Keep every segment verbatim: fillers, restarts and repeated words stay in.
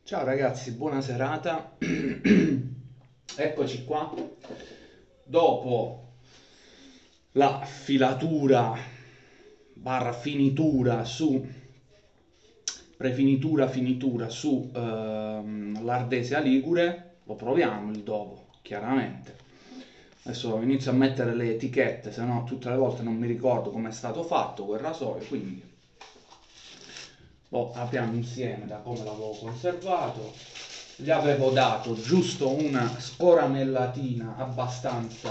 Ciao ragazzi, buona serata. Eccoci qua. Dopo la filatura barra finitura su prefinitura finitura su ehm, l'Ardesia Ligure, lo proviamo il dopo, chiaramente. Adesso inizio a mettere le etichette, se no tutte le volte non mi ricordo come è stato fatto quel rasoio, quindi lo apriamo insieme da come l'avevo conservato. Gli avevo dato giusto una scoramellatina abbastanza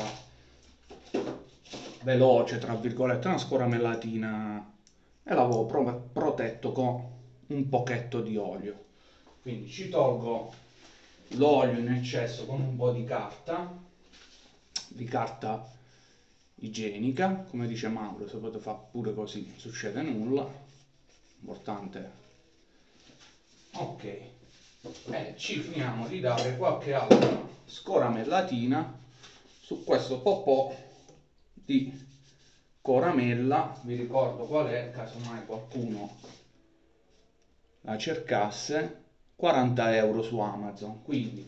veloce, tra virgolette, una scoramellatina, e l'avevo pro- protetto con un pochetto di olio. Quindi ci tolgo l'olio in eccesso con un po' di carta, di carta igienica, come dice Mauro, se potete fare pure così non succede nulla, importante. Ok, e ci finiamo di dare qualche altra scoramellatina su questo popò di coramella. Vi ricordo qual è, casomai qualcuno la cercasse: quaranta euro su Amazon. Quindi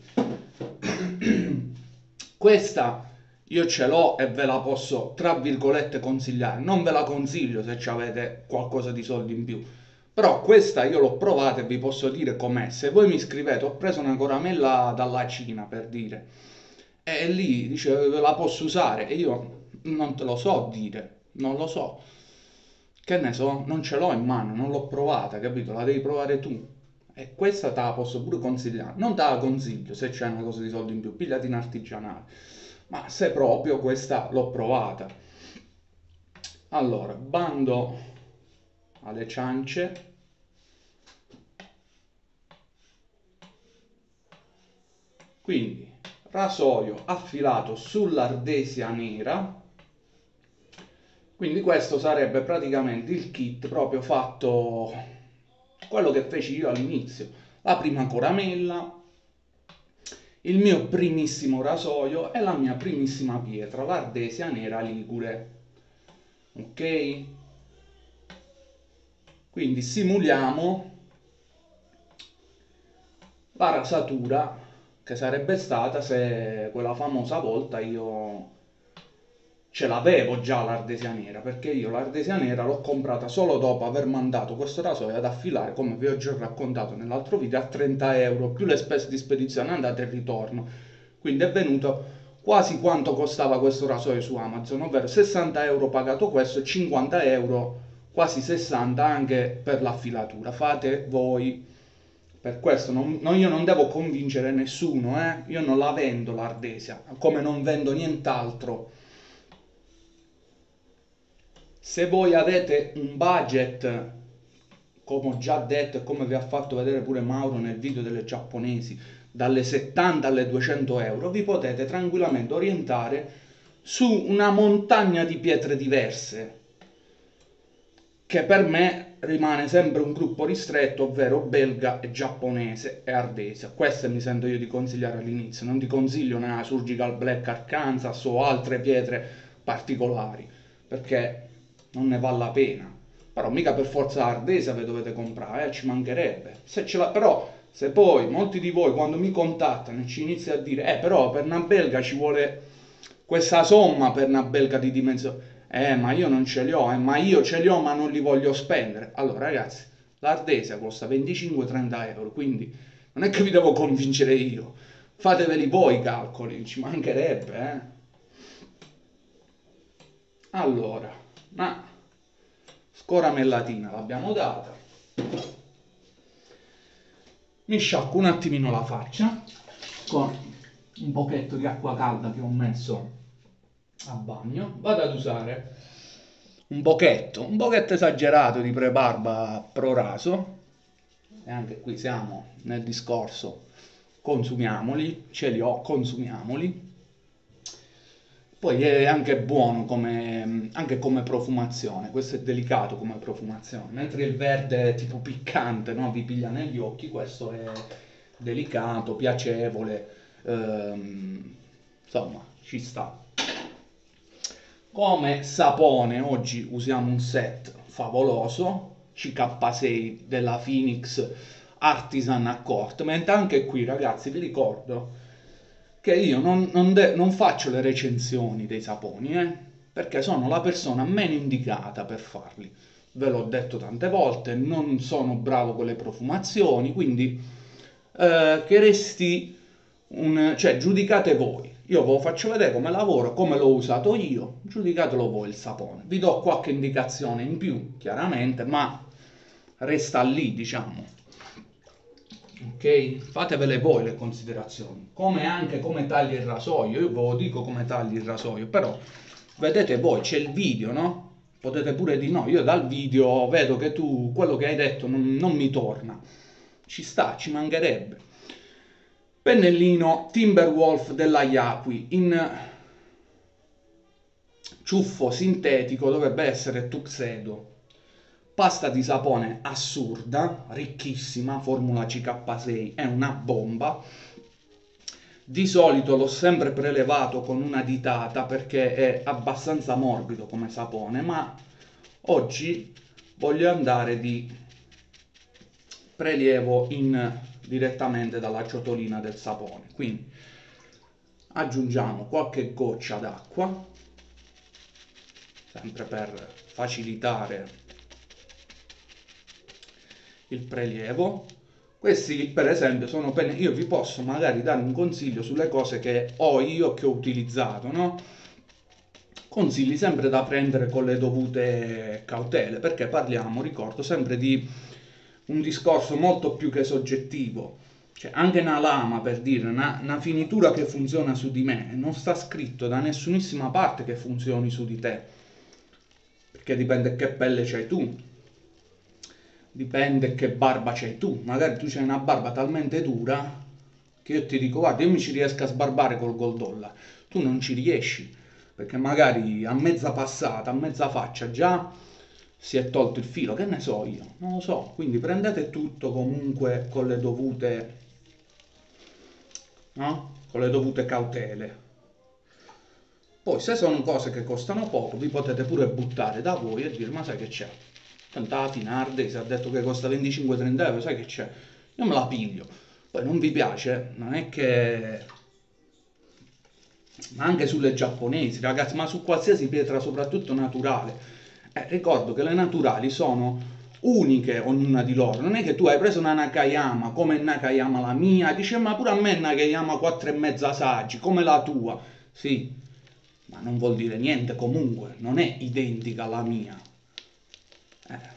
questa io ce l'ho e ve la posso tra virgolette consigliare. Non ve la consiglio se avete qualcosa di soldi in più, però questa io l'ho provata e vi posso dire com'è. Se voi mi scrivete ho preso una coramella dalla Cina, per dire, e lì dice la posso usare, e io non te lo so dire, non lo so, che ne so, non ce l'ho in mano, non l'ho provata, capito? La devi provare tu. E questa te la posso pure consigliare. Non te la consiglio se c'è una cosa di soldi in più, pigliati in artigianale. Ma se proprio questa l'ho provata. Allora, bando alle ciance. Quindi rasoio affilato sull'ardesia nera. Quindi questo sarebbe praticamente il kit proprio fatto, quello che feci io all'inizio. La prima coramella, il mio primissimo rasoio e la mia primissima pietra, l'Ardesia Nera Ligure. Ok? Quindi simuliamo la rasatura che sarebbe stata se quella famosa volta io ce l'avevo già l'ardesia nera, perché io l'ardesia nera l'ho comprata solo dopo aver mandato questo rasoio ad affilare, come vi ho già raccontato nell'altro video, a trenta euro più le spese di spedizione andata e ritorno. Quindi è venuto quasi quanto costava questo rasoio su Amazon, ovvero sessanta euro pagato questo e cinquanta euro, quasi sessanta anche per l'affilatura. Fate voi. Per questo non, no, io non devo convincere nessuno, eh? Io non la vendo l'ardesia, come non vendo nient'altro. Se voi avete un budget, come ho già detto e come vi ha fatto vedere pure Mauro nel video delle giapponesi, dalle settanta alle duecento euro, vi potete tranquillamente orientare su una montagna di pietre diverse, che per me rimane sempre un gruppo ristretto, ovvero belga e giapponese e ardesia. Queste mi sento io di consigliare all'inizio, non ti consiglio una Surgical Black Arkansas o altre pietre particolari, perché non ne vale la pena. Però mica per forza ardesia ve dovete comprare, eh, ci mancherebbe. Se ce la... Però se poi molti di voi quando mi contattano ci iniziano a dire eh però per una belga ci vuole questa somma, per una belga di dimensione, eh ma io non ce li ho, eh, ma io ce li ho ma non li voglio spendere. Allora ragazzi, l'ardesia costa venticinque trenta euro, quindi non è che vi devo convincere io, fateveli voi i calcoli, ci mancherebbe, eh. Allora, ma scoramellatina l'abbiamo data. Mi sciacquo un attimino la faccia con un pochetto di acqua calda che ho messo a bagno. Vado ad usare un pochetto, un pochetto esagerato di prebarba pro raso. E anche qui siamo nel discorso consumiamoli, ce li ho, consumiamoli. Poi è anche buono come, anche come profumazione, questo è delicato come profumazione, mentre il verde è tipo piccante, no? Vi piglia negli occhi, questo è delicato, piacevole, ehm, insomma, ci sta. Come sapone oggi usiamo un set favoloso, C K sei della Phoenix artisan accord, mentre anche qui ragazzi vi ricordo che io non, non de- non faccio le recensioni dei saponi, eh, perché sono la persona meno indicata per farli. Ve l'ho detto tante volte, non sono bravo con le profumazioni, quindi eh, che resti un... cioè giudicate voi. Io ve lo faccio vedere come lavoro, come l'ho usato io, giudicatelo voi il sapone. Vi do qualche indicazione in più, chiaramente, ma resta lì, diciamo. Ok? Fatevele voi le considerazioni. Come anche come tagli il rasoio. Io ve lo dico come tagli il rasoio, però vedete voi, c'è il video, no? Potete pure di no. Io dal video vedo che tu quello che hai detto non, non mi torna. Ci sta, ci mancherebbe. Pennellino Timberwolf della Yaqui in ciuffo sintetico, dovrebbe essere tuxedo. Pasta di sapone assurda, ricchissima, formula C K sei, è una bomba. Di solito l'ho sempre prelevato con una ditata perché è abbastanza morbido come sapone, ma oggi voglio andare di prelievo in, direttamente dalla ciotolina del sapone. Quindi aggiungiamo qualche goccia d'acqua, sempre per facilitare il prelievo. Questi per esempio sono penne, io vi posso magari dare un consiglio sulle cose che ho io, che ho utilizzato, no? Consigli sempre da prendere con le dovute cautele, perché parliamo, ricordo, sempre di un discorso molto più che soggettivo. Cioè, anche una lama, per dire, una, una finitura che funziona su di me, non sta scritto da nessunissima parte che funzioni su di te, perché dipende che pelle c'hai tu, dipende che barba c'hai tu. Magari tu c'hai una barba talmente dura che io ti dico, guarda, io mi ci riesco a sbarbare col Goldollar, tu non ci riesci, perché magari a mezza passata, a mezza faccia già si è tolto il filo, che ne so io, non lo so. Quindi prendete tutto comunque con le dovute, no? Con le dovute cautele. Poi se sono cose che costano poco, vi potete pure buttare da voi e dire, ma sai che c'è? Tanto la Finardi si ha detto che costa venticinque trenta euro, sai che c'è? Io me la piglio. Poi non vi piace, non è che... Ma anche sulle giapponesi, ragazzi, ma su qualsiasi pietra, soprattutto naturale. Eh, ricordo che le naturali sono uniche, ognuna di loro. Non è che tu hai preso una Nakayama, come Nakayama la mia, dice, ma pure a me Nakayama quattro e mezza saggi, come la tua. Sì, ma non vuol dire niente comunque, non è identica alla mia. Eh.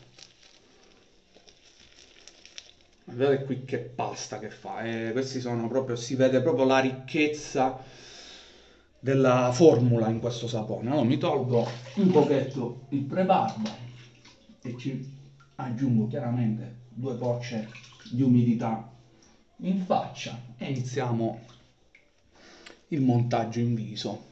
Guardate qui che pasta che fa, eh, questi sono proprio, si vede proprio la ricchezza della formula in questo sapone. Allora mi tolgo un pochetto il prebarba e ci aggiungo chiaramente due gocce di umidità in faccia e iniziamo il montaggio in viso.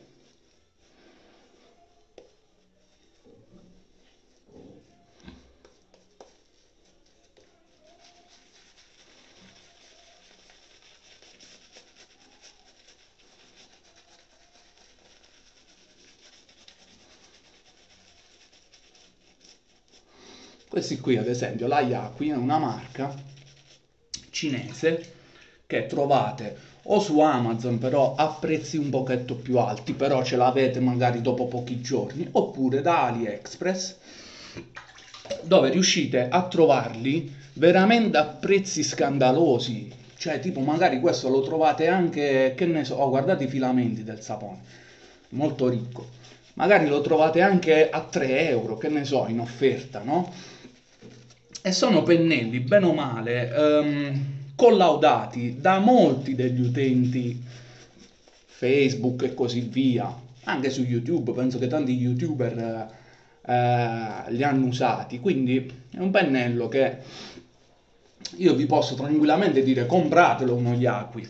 Questi qui ad esempio, la Yaqui è una marca cinese che trovate o su Amazon però a prezzi un pochetto più alti, però ce l'avete magari dopo pochi giorni, oppure da AliExpress dove riuscite a trovarli veramente a prezzi scandalosi. Cioè tipo magari questo lo trovate anche, che ne so, oh, guardate i filamenti del sapone, molto ricco. Magari lo trovate anche a tre euro, che ne so, in offerta, no? E sono pennelli, bene o male, ehm, collaudati da molti degli utenti Facebook e così via, anche su YouTube, penso che tanti YouTuber eh, li hanno usati, quindi è un pennello che io vi posso tranquillamente dire compratelo uno Yaqui.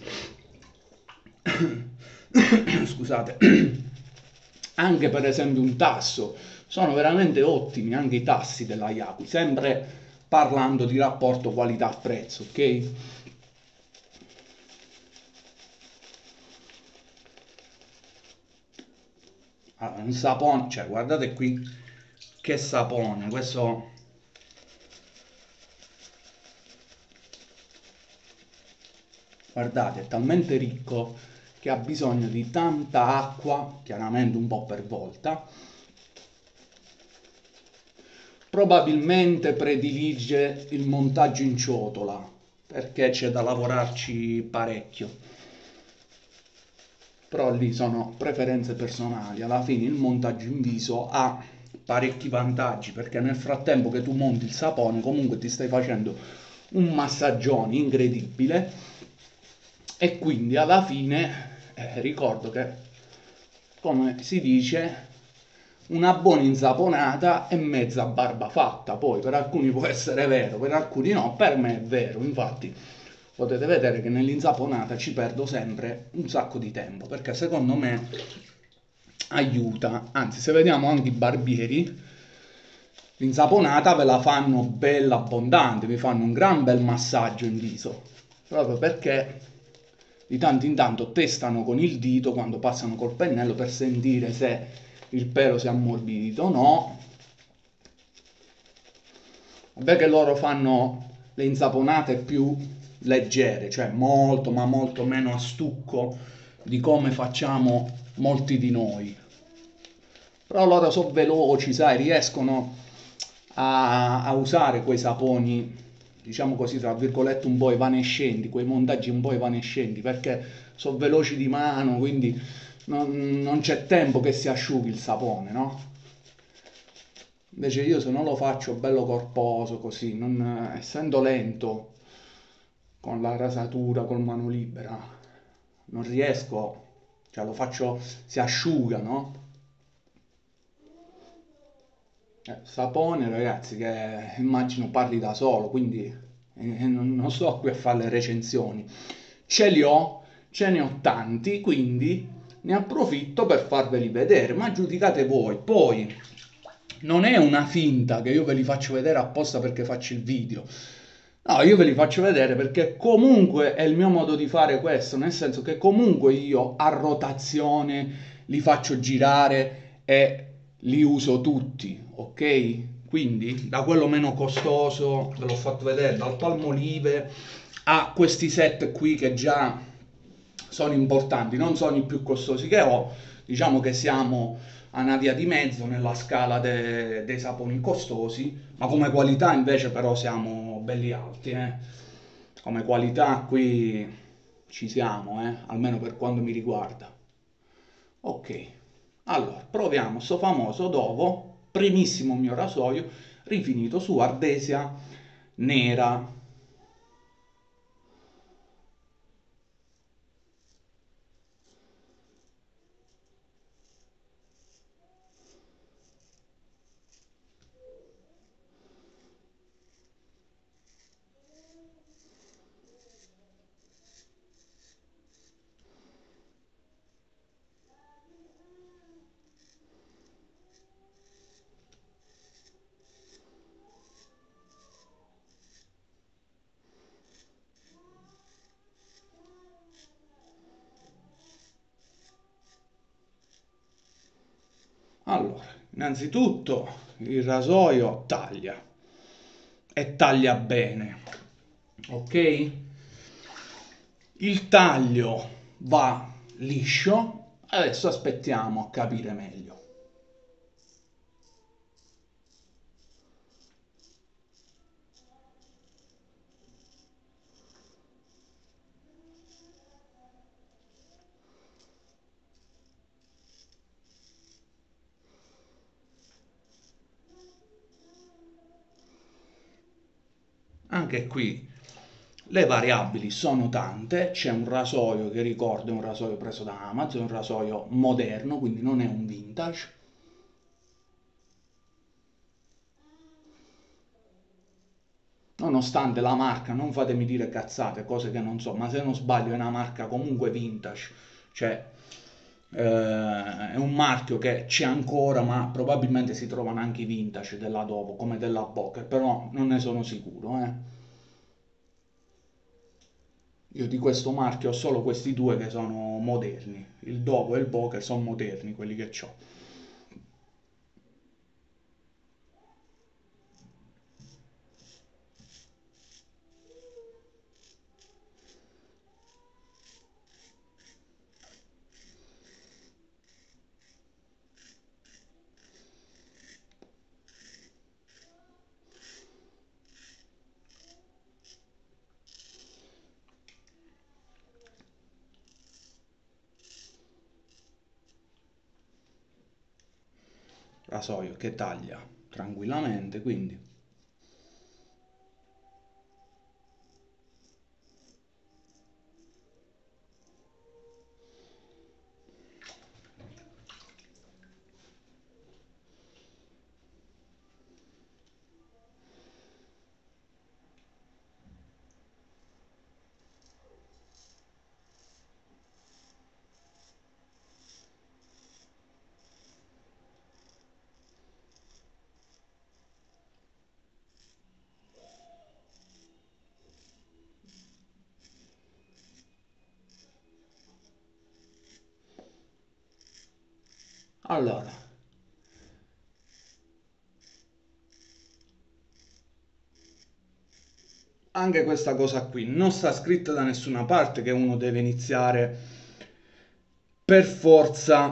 Scusate. Anche per esempio un tasso, sono veramente ottimi anche i tassi della Yaqui, sempre parlando di rapporto qualità-prezzo, ok? Allora, un sapone, cioè guardate qui che sapone, questo Guardate, è talmente ricco che ha bisogno di tanta acqua, chiaramente un po' per volta. Probabilmente predilige il montaggio in ciotola perché c'è da lavorarci parecchio. Però lì sono preferenze personali. Alla fine il montaggio in viso ha parecchi vantaggi perché nel frattempo che tu monti il sapone comunque ti stai facendo un massaggione incredibile e quindi alla fine eh, ricordo che, come si dice, una buona insaponata e mezza barba fatta. Poi per alcuni può essere vero, per alcuni no, per me è vero. Infatti potete vedere che nell'insaponata ci perdo sempre un sacco di tempo perché secondo me aiuta. Anzi, se vediamo anche i barbieri, l'insaponata ve la fanno bella abbondante, vi fanno un gran bel massaggio in viso, proprio perché di tanto in tanto testano con il dito quando passano col pennello per sentire se il pelo si è ammorbidito o no. Vabbè che loro fanno le insaponate più leggere, cioè molto ma molto meno a stucco di come facciamo molti di noi. Però loro sono veloci, sai, riescono a, a usare quei saponi, diciamo così, tra virgolette, un po' evanescenti, quei montaggi un po' evanescenti, perché sono veloci di mano, quindi non, non c'è tempo che si asciughi il sapone, no? Invece io se non lo faccio bello corposo così, non, essendo lento con la rasatura, col mano libera, non riesco, cioè lo faccio, si asciuga, no? Eh, sapone, ragazzi, che immagino parli da solo, quindi eh, non, non sto qui a fare le recensioni. Ce li ho, ce ne ho tanti, quindi ne approfitto per farveli vedere, ma giudicate voi. Poi non è una finta che io ve li faccio vedere apposta perché faccio il video. No, io ve li faccio vedere perché comunque è il mio modo di fare questo, nel senso che comunque io a rotazione li faccio girare e li uso tutti, ok? Quindi da quello meno costoso, ve l'ho fatto vedere, dal Palmolive a questi set qui che già sono importanti, non sono i più costosi che ho, diciamo che siamo a una via di mezzo nella scala de- dei saponi costosi, ma come qualità invece però siamo belli alti, eh. Come qualità qui ci siamo, eh, almeno per quanto mi riguarda. Ok, allora proviamo sto famoso Dovo, primissimo mio rasoio, rifinito su ardesia nera. Allora, innanzitutto il rasoio taglia e taglia bene, ok? Il taglio va liscio, adesso aspettiamo a capire meglio. Anche qui le variabili sono tante, c'è un rasoio che ricordo è un rasoio preso da Amazon, un rasoio moderno, quindi non è un vintage. Nonostante la marca, non fatemi dire cazzate, cose che non so, ma se non sbaglio è una marca comunque vintage, cioè eh, è un marchio che c'è ancora, ma probabilmente si trovano anche i vintage della Dovo, come della Boker, però non ne sono sicuro, eh. Io di questo marchio ho solo questi due che sono moderni, il Dovo e il Boker sono moderni, quelli che ho. rasoio che taglia tranquillamente, quindi allora anche questa cosa qui non sta scritta da nessuna parte che uno deve iniziare per forza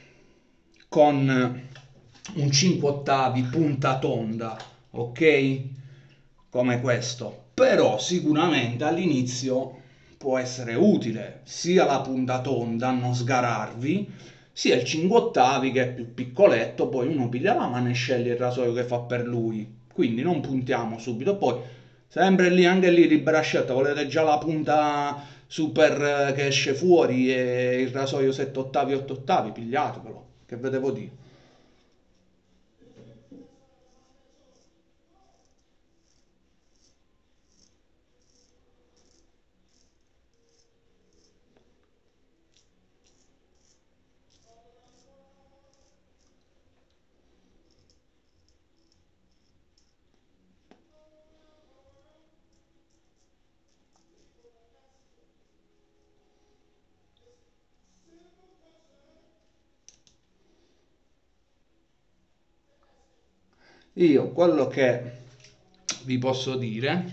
con un cinque ottavi punta tonda, ok? Come questo. Però sicuramente all'inizio può essere utile sia la punta tonda, non sgararvi, sia il cinque ottavi che è più piccoletto, poi uno piglia la mano e sceglie il rasoio che fa per lui. Quindi non puntiamo subito, poi sempre lì, anche lì, libera scelta, volete già la punta super eh, che esce fuori e il rasoio sette ottavi, otto ottavi, pigliatevelo, che ve devo dire. Io quello che vi posso dire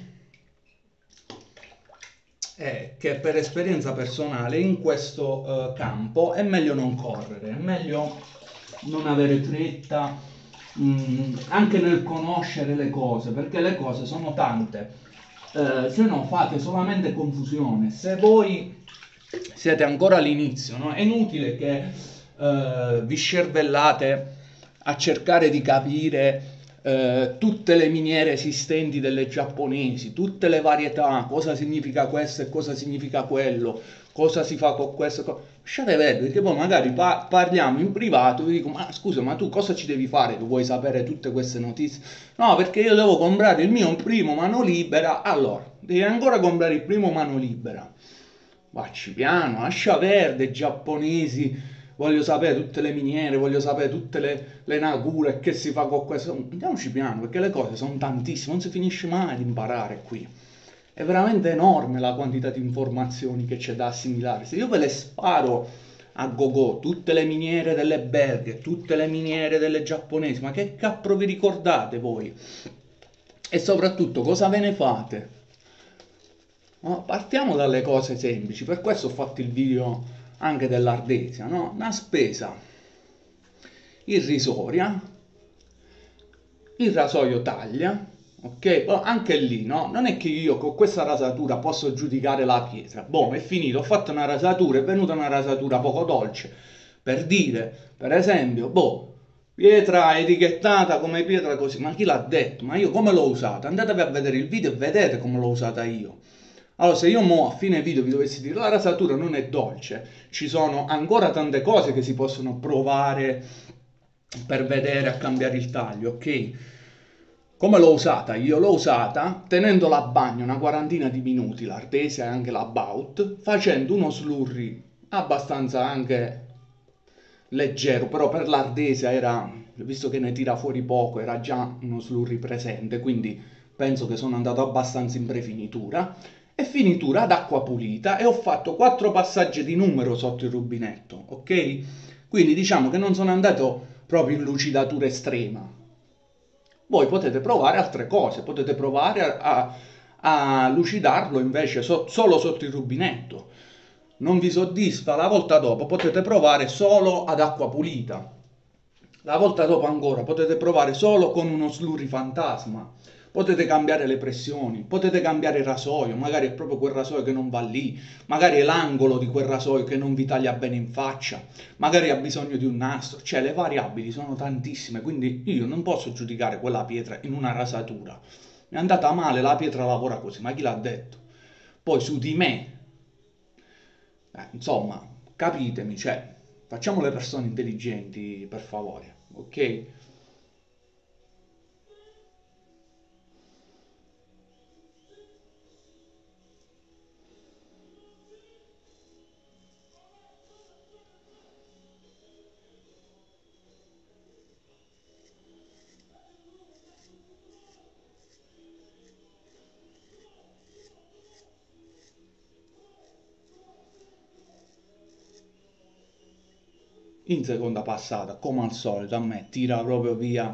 è che per esperienza personale in questo eh, campo è meglio non correre, è meglio non avere fretta, mh, anche nel conoscere le cose, perché le cose sono tante. Eh, se no fate solamente confusione. Se voi siete ancora all'inizio, no? È inutile che eh, vi scervellate a cercare di capire eh, tutte le miniere esistenti delle giapponesi, tutte le varietà, cosa significa questo e cosa significa quello, cosa si fa con questo. co- Lasciate vedere, perché poi magari pa- parliamo in privato, vi dico, ma scusa, ma tu cosa ci devi fare? Tu vuoi sapere tutte queste notizie? No, perché io devo comprare il mio primo mano libera, allora, devi ancora comprare il primo mano libera. Vacci piano, lascia verde, giapponesi, voglio sapere tutte le miniere, voglio sapere tutte le, le nagure, che si fa con questo. Andiamoci piano, perché le cose sono tantissime, non si finisce mai di imparare qui. È veramente enorme la quantità di informazioni che c'è da assimilare. Se io ve le sparo a go-go, tutte le miniere delle belghe, tutte le miniere delle giapponesi, ma che cappro vi ricordate voi? E soprattutto cosa ve ne fate? No, partiamo dalle cose semplici, per questo ho fatto il video anche dell'Ardesia, no? Una spesa irrisoria, il rasoio taglia, ok? Oh, anche lì, no? Non è che io con questa rasatura posso giudicare la pietra. Boh, è finito, ho fatto una rasatura, è venuta una rasatura poco dolce. Per dire, per esempio, boh, pietra etichettata come pietra così, ma chi l'ha detto? Ma io come l'ho usata? Andatevi a vedere il video e vedete come l'ho usata io. Allora, se io mo a fine video vi dovessi dire la rasatura non è dolce, ci sono ancora tante cose che si possono provare per vedere a cambiare il taglio, ok? Come l'ho usata? Io l'ho usata tenendola a bagno una quarantina di minuti, l'artesia e anche la bout, facendo uno slurry abbastanza anche leggero, però per l'ardesia era, visto che ne tira fuori poco, era già uno slurry presente, quindi penso che sono andato abbastanza in prefinitura. E finitura ad acqua pulita e ho fatto quattro passaggi di numero sotto il rubinetto, ok? Quindi diciamo che non sono andato proprio in lucidatura estrema. Voi potete provare altre cose, potete provare a, a, a lucidarlo invece so- solo sotto il rubinetto. Non vi soddisfa, la volta dopo potete provare solo ad acqua pulita. La volta dopo ancora potete provare solo con uno slurry fantasma. Potete cambiare le pressioni, potete cambiare il rasoio, magari è proprio quel rasoio che non va lì, magari è l'angolo di quel rasoio che non vi taglia bene in faccia, magari ha bisogno di un nastro, cioè le variabili sono tantissime, quindi io non posso giudicare quella pietra in una rasatura. Mi è andata male, la pietra lavora così, ma chi l'ha detto? Poi su di me, eh, insomma, capitemi, cioè, facciamo le persone intelligenti, per favore, ok? In seconda passata, come al solito, a me tira proprio via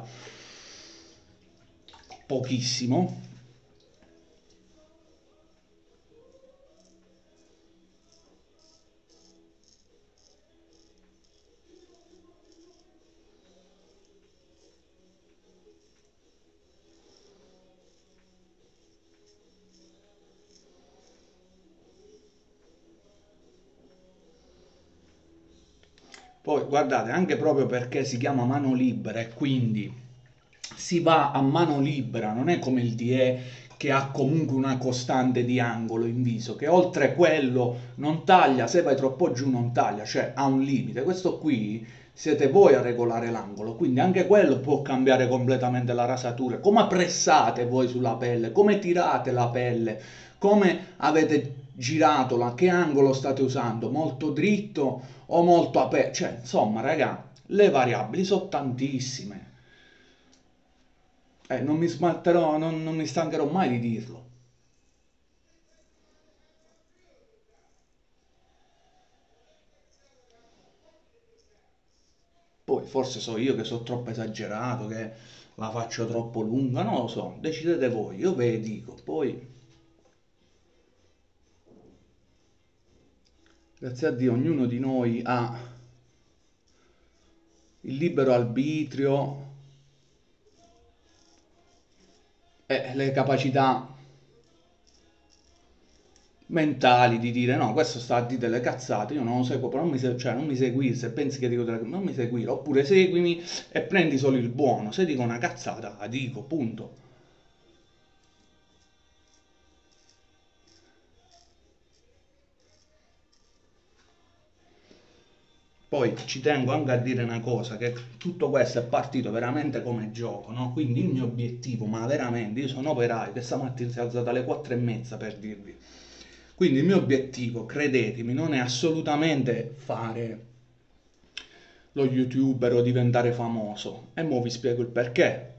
pochissimo. Poi guardate, anche proprio perché si chiama mano libera e quindi si va a mano libera, non è come il D E che ha comunque una costante di angolo in viso, che oltre quello non taglia, se vai troppo giù non taglia, cioè ha un limite. Questo qui siete voi a regolare l'angolo, quindi anche quello può cambiare completamente la rasatura. Come pressate voi sulla pelle, come tirate la pelle, come avete giratola, che angolo state usando, molto dritto o molto aperto, cioè insomma raga, le variabili sono tantissime. Eh, non mi smalterò, non, non mi stancherò mai di dirlo. Poi forse so io che sono troppo esagerato, che la faccio troppo lunga, non lo so, decidete voi, io ve le dico. Poi, grazie a Dio, ognuno di noi ha il libero arbitrio e le capacità mentali di dire no, questo sta a dire delle cazzate, io non lo seguo, però non mi, se- cioè, non mi seguire, se pensi che dico delle non mi seguire, oppure seguimi e prendi solo il buono, se dico una cazzata la dico, punto. Poi ci tengo anche a dire una cosa, che tutto questo è partito veramente come gioco, no? Quindi il mio obiettivo, ma veramente, io sono operaio, che stamattina si è alzato alle quattro e mezza per dirvi. Quindi il mio obiettivo, credetemi, non è assolutamente fare lo youtuber o diventare famoso. E mo vi spiego il perché.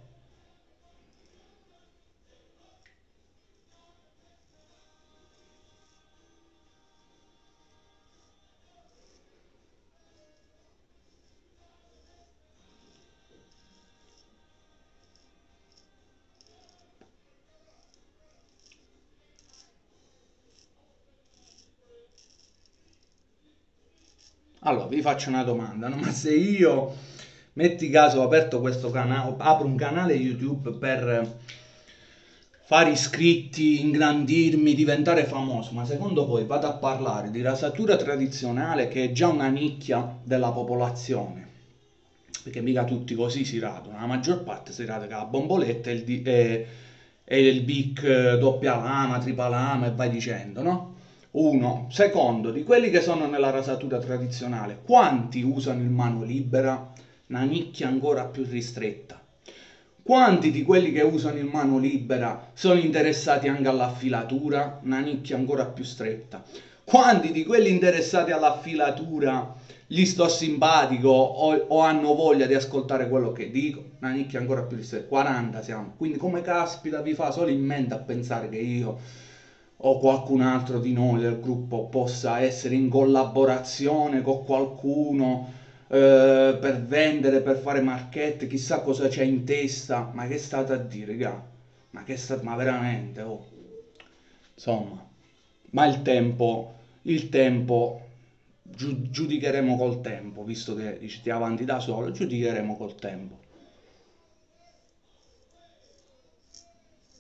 Allora, vi faccio una domanda, no? Ma se io, metti caso, ho aperto questo canale, apro un canale YouTube per fare iscritti, ingrandirmi, diventare famoso, ma secondo voi vado a parlare di rasatura tradizionale che è già una nicchia della popolazione, perché mica tutti così si radano, la maggior parte si rada con la bomboletta e il, di- e- e il Bic eh, doppia lama, tripla lama e vai dicendo, no? Uno. Secondo, di quelli che sono nella rasatura tradizionale, quanti usano il mano libera? Una nicchia ancora più ristretta. Quanti di quelli che usano il mano libera sono interessati anche all'affilatura? Una nicchia ancora più stretta. Quanti di quelli interessati all'affilatura gli sto simpatico o, o hanno voglia di ascoltare quello che dico? Una nicchia ancora più ristretta. quaranta siamo. Quindi come caspita vi fa solo in mente a pensare che io o qualcun altro di noi del gruppo possa essere in collaborazione con qualcuno eh, per vendere, per fare marchette, chissà cosa c'è in testa. Ma che state a dire, raga? Ma che state, ma veramente, oh. Insomma, ma il tempo, il tempo, giu- giudicheremo col tempo, visto che dici ti avanti da solo, giudicheremo col tempo.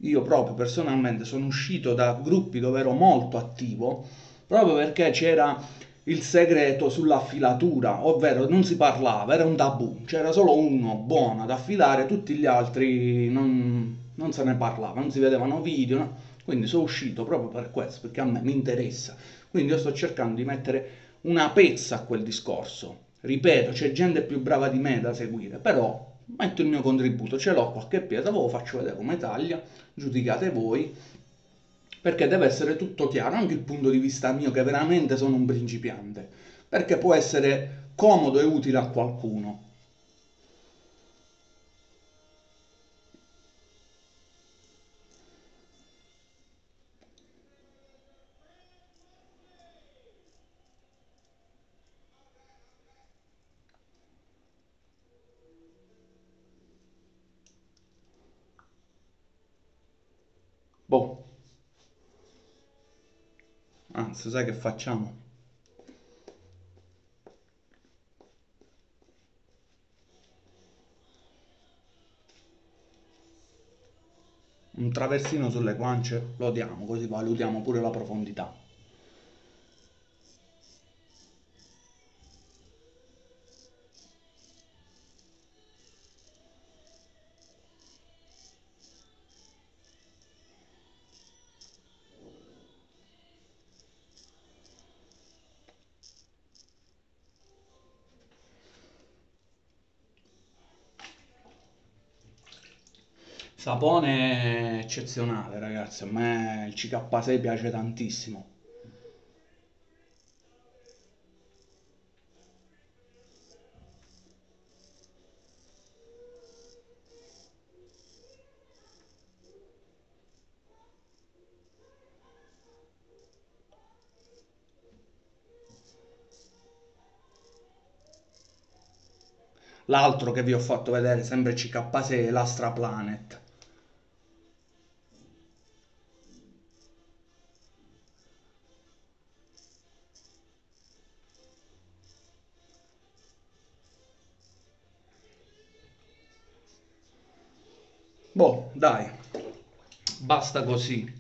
io proprio personalmente sono uscito da gruppi dove ero molto attivo proprio perché c'era il segreto sull'affilatura, ovvero non si parlava, era un tabù, c'era solo uno buono ad affilare, tutti gli altri non, non se ne parlava, non si vedevano video, no? Quindi sono uscito proprio per questo, perché a me mi interessa. Quindi io sto cercando di mettere una pezza a quel discorso. Ripeto, c'è gente più brava di me da seguire, però metto il mio contributo, ce l'ho qualche pietra, ve lo faccio vedere come taglia, giudicate voi, perché deve essere tutto chiaro, anche il punto di vista mio che veramente sono un principiante, perché può essere comodo e utile a qualcuno. Boh, anzi, sai che facciamo? Un traversino sulle guance lo diamo, così valutiamo pure la profondità. Sapone eccezionale, ragazzi. A me il C K sei piace tantissimo. L'altro che vi ho fatto vedere, sempre C K sei, è l'Astra Planet. Boh, dai, basta così.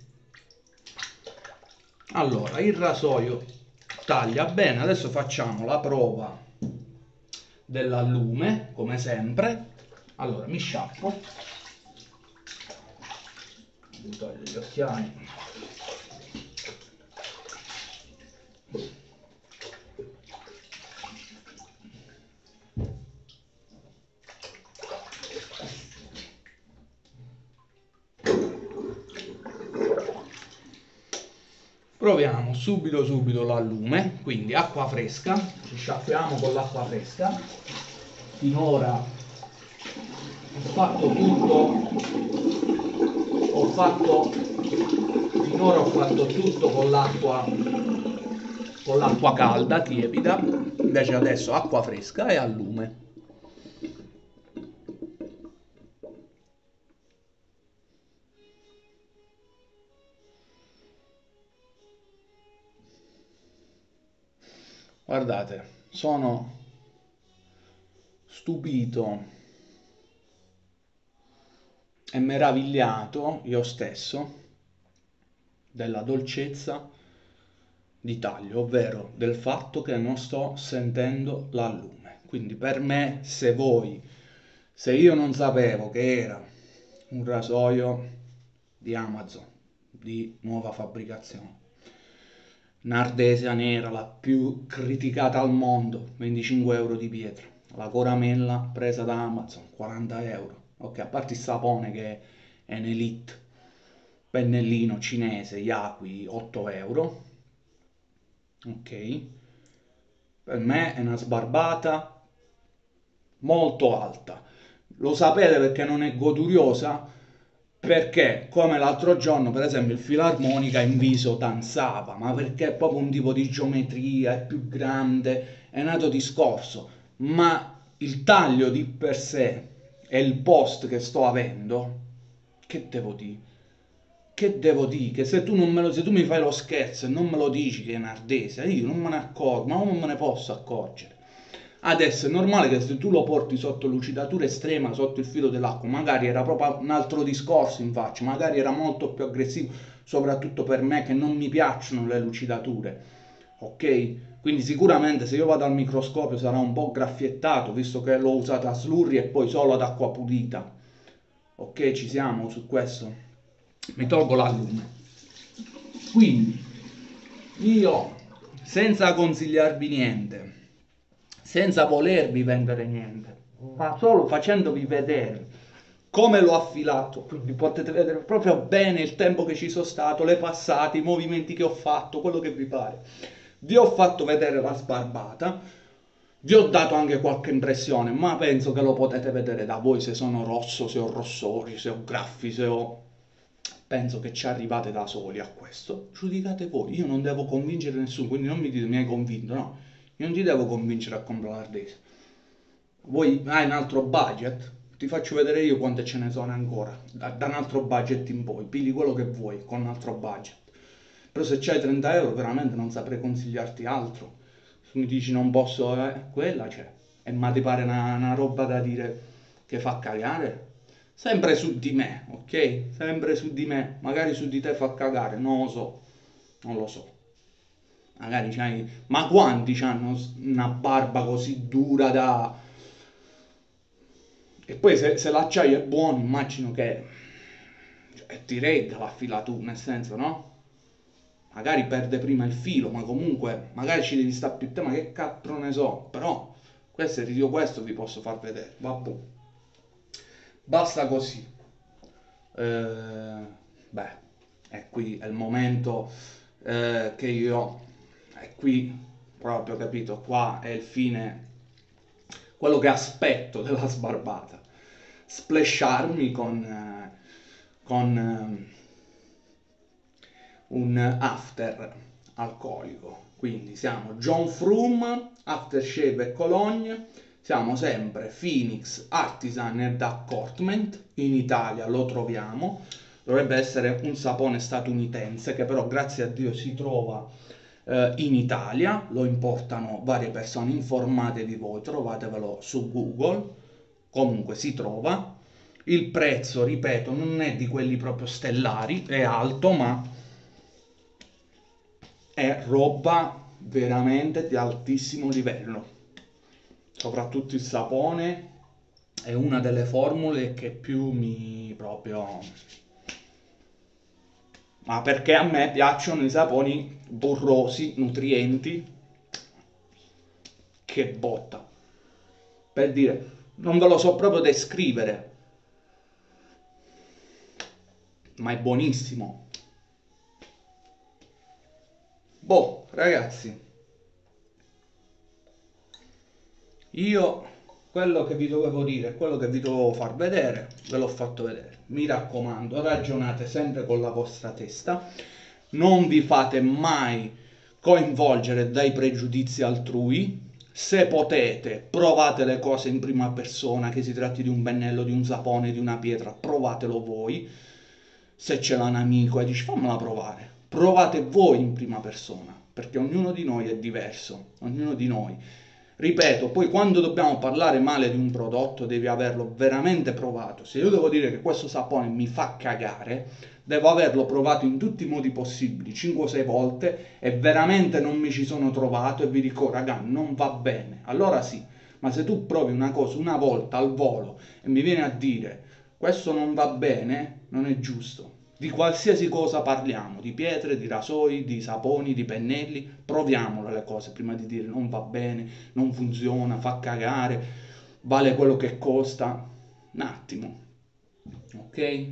Allora, il rasoio taglia bene. Adesso facciamo la prova dell'allume, come sempre. Allora, mi sciacquo. Mi toglio gli occhiali. Proviamo subito subito l'allume, quindi acqua fresca, ci sciacquiamo con l'acqua fresca. Finora ho fatto tutto, ho fatto, finora ho fatto tutto con l'acqua, con l'acqua calda, tiepida, invece adesso acqua fresca e allume. Guardate, sono stupito e meravigliato io stesso della dolcezza di taglio, ovvero del fatto che non sto sentendo l'allume. Quindi per me, se voi, se io non sapevo che era un rasoio di Amazon di nuova fabbricazione, un'ardesia nera, la più criticata al mondo, venticinque euro di pietra, la coramella presa da Amazon, quaranta euro, ok, a parte il sapone che è in elite, pennellino cinese, Yaqui, otto euro, ok, per me è una sbarbata molto alta. Lo sapete perché non è goduriosa? Perché, come l'altro giorno, per esempio, il filarmonica in viso danzava, ma perché è proprio un tipo di geometria, è più grande, è nato discorso. Ma il taglio di per sé e il post che sto avendo, che devo dire? Che devo dire? Che se tu, non me lo, se tu mi fai lo scherzo e non me lo dici che è un ardese, io non me ne accorgo, ma non me ne posso accorgere. Adesso è normale che se tu lo porti sotto lucidatura estrema, sotto il filo dell'acqua, magari era proprio un altro discorso in faccia, magari era molto più aggressivo, soprattutto per me che non mi piacciono le lucidature, ok? Quindi sicuramente se io vado al microscopio sarà un po' graffiettato, visto che l'ho usato a slurry e poi solo ad acqua pulita. Ok, ci siamo su questo? Mi tolgo la lume. Quindi, io, senza consigliarvi niente, senza volervi vendere niente, ma solo facendovi vedere come l'ho affilato, quindi potete vedere proprio bene il tempo che ci sono stato, le passate, i movimenti che ho fatto, quello che vi pare. Vi ho fatto vedere la sbarbata, vi ho dato anche qualche impressione, ma penso che lo potete vedere da voi se sono rosso, se ho rossori, se ho graffi, se ho... Penso che ci arrivate da soli a questo. Giudicate voi, io non devo convincere nessuno, quindi non mi dite mi hai convinto, no. Io non ti devo convincere a comprare l'ardese. Vuoi, hai un altro budget? Ti faccio vedere io quante ce ne sono ancora. Da, da un altro budget in poi, pigli quello che vuoi con un altro budget. Però se c'hai trenta euro veramente non saprei consigliarti altro. Se mi dici non posso, eh, quella c'è. E ma ti pare una, una roba da dire che fa cagare? Sempre su di me, ok? Sempre su di me. Magari su di te fa cagare, non lo so. Non lo so. Magari c'hai... Ma quanti hanno una barba così dura da... E poi se, se l'acciaio è buono, immagino che... Cioè, ti regga la filatura, nel senso, no? Magari perde prima il filo, ma comunque magari ci devi stare più tempo, ma che cazzo ne so, però questo, io questo vi posso far vedere, vabbè. Basta così. Eh, beh, è qui, è il momento eh, che io, è qui proprio, capito, qua è il fine, quello che aspetto della sbarbata. Splasharmi con, eh, con eh, un after alcolico. Quindi siamo John Froome, aftershave e cologne, siamo sempre Phoenix Artisan ed Assortment, in Italia lo troviamo, dovrebbe essere un sapone statunitense che però grazie a Dio si trova eh, in Italia, lo importano varie persone, informatevi voi, trovatevelo su Google, comunque si trova. Il prezzo, ripeto, non è di quelli proprio stellari, è alto, ma è roba veramente di altissimo livello. Soprattutto il sapone è una delle formule che più mi proprio... Ma perché a me piacciono i saponi burrosi, nutrienti, che botta. Per dire, non ve lo so proprio descrivere, ma è buonissimo. Boh, ragazzi, io quello che vi dovevo dire, quello che vi dovevo far vedere, ve l'ho fatto vedere. Mi raccomando, ragionate sempre con la vostra testa, non vi fate mai coinvolgere dai pregiudizi altrui. Se potete, provate le cose in prima persona, che si tratti di un pennello, di un sapone, di una pietra, provatelo voi. Se ce l'ha un amico e dici fammela provare, provate voi in prima persona, perché ognuno di noi è diverso, ognuno di noi. Ripeto, poi quando dobbiamo parlare male di un prodotto devi averlo veramente provato. Se io devo dire che questo sapone mi fa cagare, devo averlo provato in tutti i modi possibili, cinque o sei volte, e veramente non mi ci sono trovato e vi dico, raga, non va bene. Allora sì, ma se tu provi una cosa una volta al volo e mi vieni a dire questo non va bene, non è giusto. Di qualsiasi cosa parliamo, di pietre, di rasoi, di saponi, di pennelli, proviamole le cose prima di dire non va bene, non funziona, fa cagare, vale quello che costa. Un attimo, ok?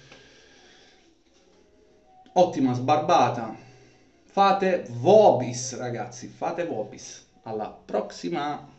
Ottima sbarbata. Fate Vobis, ragazzi, fate Vobis. Alla prossima!